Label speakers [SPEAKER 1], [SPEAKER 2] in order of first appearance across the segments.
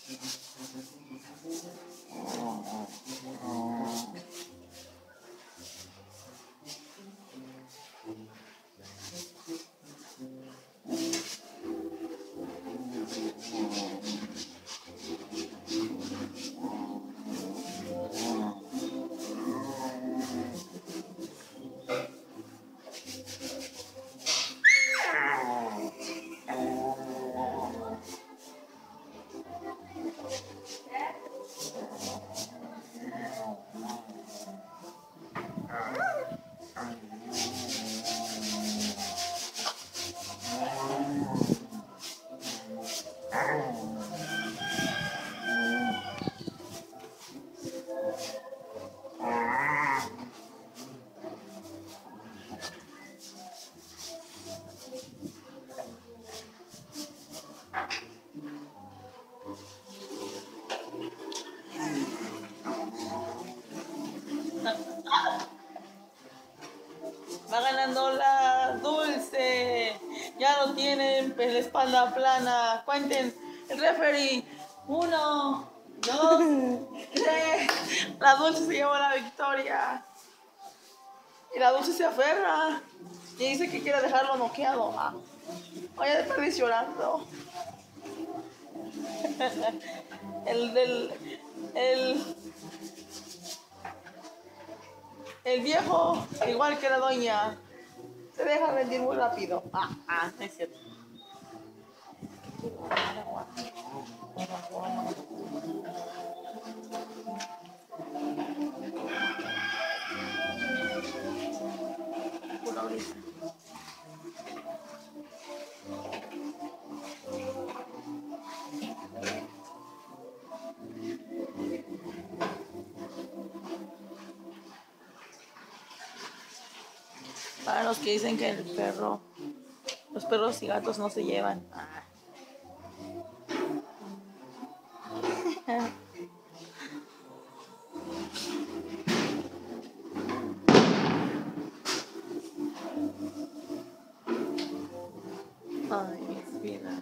[SPEAKER 1] Va ganando la Dulce. Ya lo tienen, pues, la espalda plana. Cuenten el referee. 1, 2, 3. La Dulce se lleva la victoria. Y la Dulce se aferra. Y dice que quiere dejarlo noqueado. Oye, de perder llorando. El viejo, igual que la doña, se deja rendir muy rápido. Es cierto. Para los que dicen que los perros y gatos no se llevan. Ay, mi vida.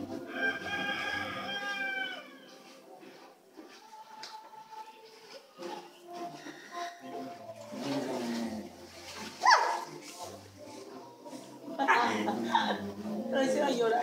[SPEAKER 1] Lo hicieron llorar.